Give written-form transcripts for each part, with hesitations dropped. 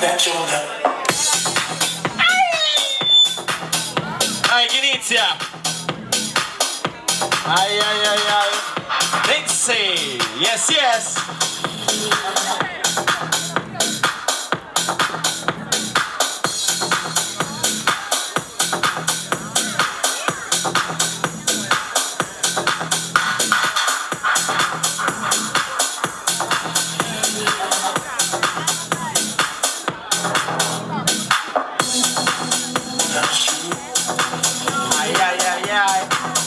Dai, chi inizia? Ai ai ai ai. Dixie, yes yes. Ai ai ai ai.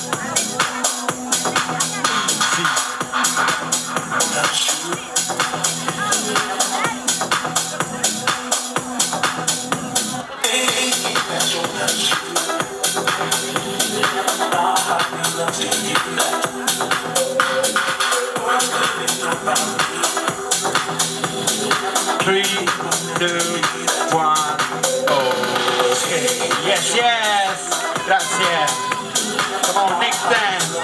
Three, two, one, okay. Yes, yes. Grazie. Come on, next dance.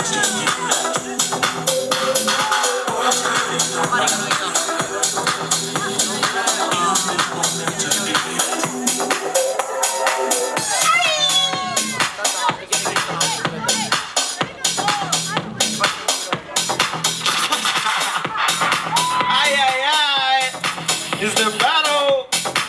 Ay, ay, ay. It's the battle.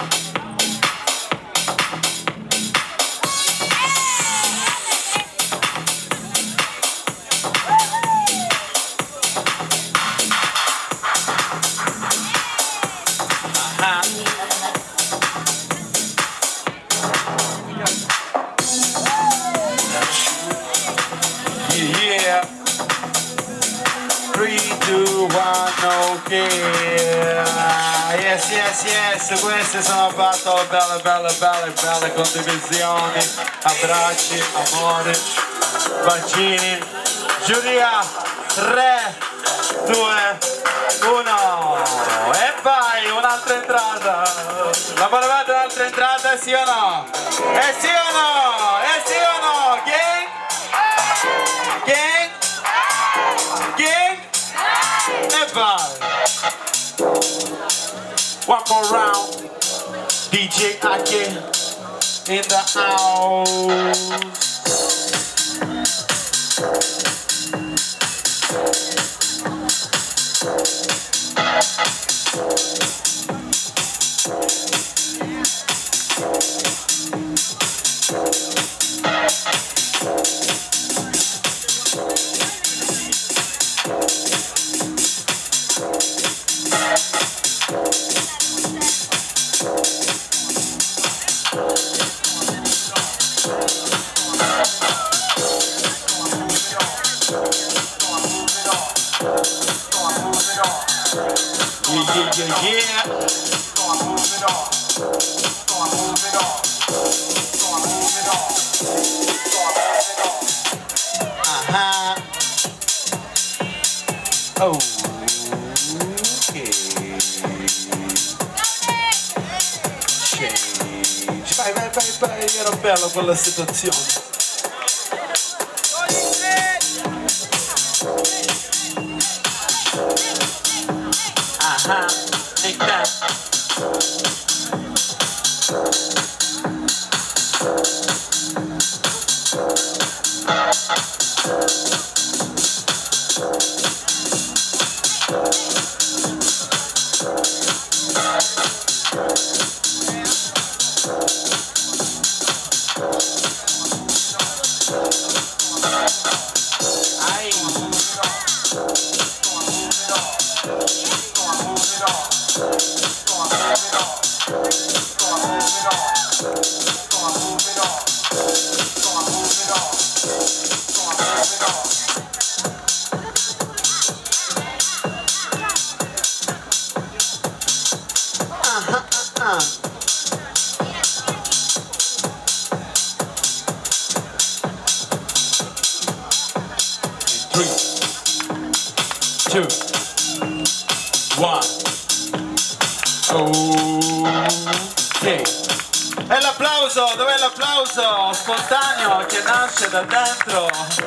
Yeah. 3, 2, 1, ok. Yes, yes, yes. Queste sono battle belle condivisioni, abbracci, amore, bacini. Giulia, 3, 2, 1 e vai, un'altra entrata. La volevate un'altra entrata, sì o no? Sì o no? Sì o no? Gang? Gang? Gang? E vai. One more round. DJ Ake in the house. Yeah. Oh. Okay. Change. Vai, era bella quella situazione. Take that. Two, one. Ok. E l'applauso, dov'è l'applauso spontaneo che nasce da dentro?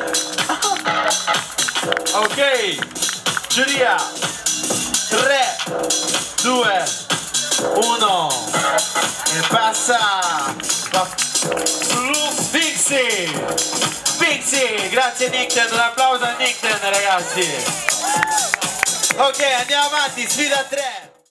Ok, giuria, 3, 2, 1. e passa su Pixie. Pixie, grazie Nickton, un applauso a Nickton ragazzi. Ok, andiamo avanti, sfida 3.